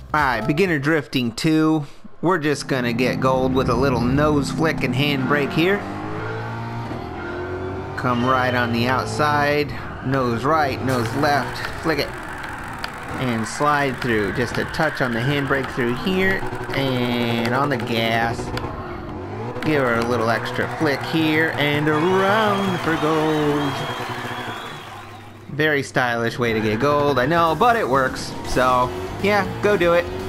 Alright, beginner drifting 2. We're just gonna get gold with a little nose flick and handbrake here. Come right on the outside, nose right, nose left, flick it, and slide through. Just a touch on the handbrake through here, and on the gas. Give her a little extra flick here, and around for gold. Very stylish way to get gold, I know, but it works. So, yeah, go do it.